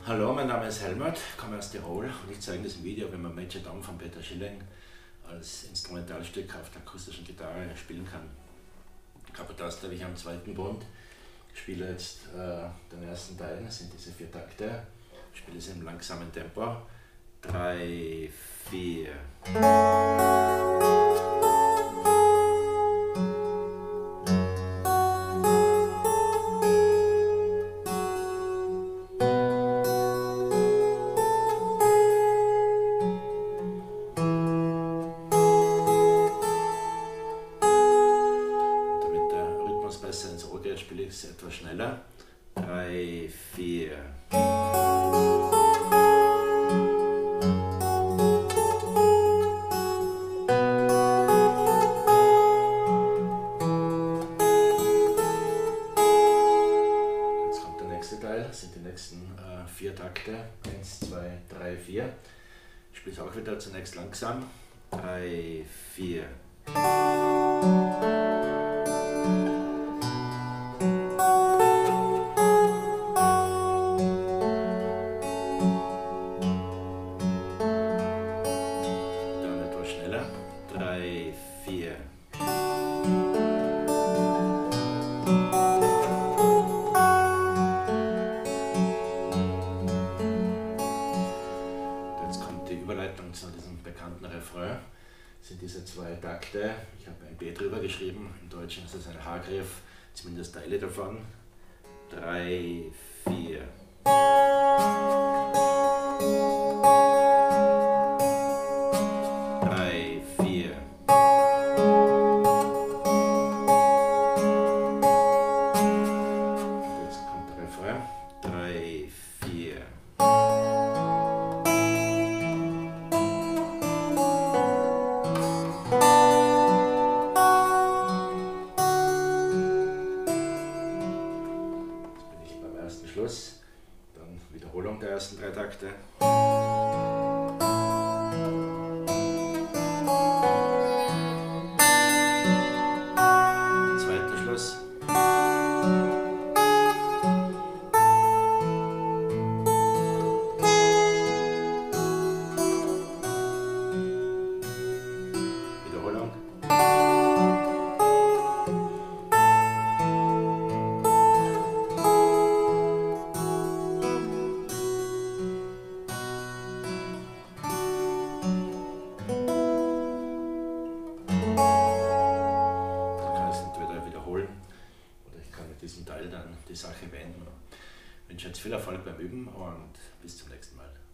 Hallo, mein Name ist Helmut, komme aus Tirol und ich zeige in diesem Video, wie man Major Tom von Peter Schilling als Instrumentalstück auf der akustischen Gitarre spielen kann. Kapotaster habe ich am zweiten Bund. Ich spiele jetzt den ersten Teil, das sind diese 4 Takte. Ich spiele es im langsamen Tempo. 3, 4. Besser ins Ohr geht, spiele ich es etwas schneller. 3, 4. Jetzt kommt der nächste Teil, das sind die nächsten 4 Takte. 1, 2, 3, 4. Ich spiele es auch wieder zunächst langsam. 3, 4. Dann etwas schneller. 3, 4. Jetzt kommt die Überleitung zu diesem bekannten Refrain. Das sind diese 2 Takte. Ich habe ein B drüber geschrieben. Im Deutschen ist es ein H-Griff, zumindest Teile davon. 3, 4. Jetzt kommt der Refrain. 3, 4. Schluss, dann Wiederholung der ersten 3 Takte. Zweiter Schluss. Wiederholung. Oder ich kann mit diesem Teil dann die Sache beenden. Ich wünsche jetzt viel Erfolg beim Üben und bis zum nächsten Mal.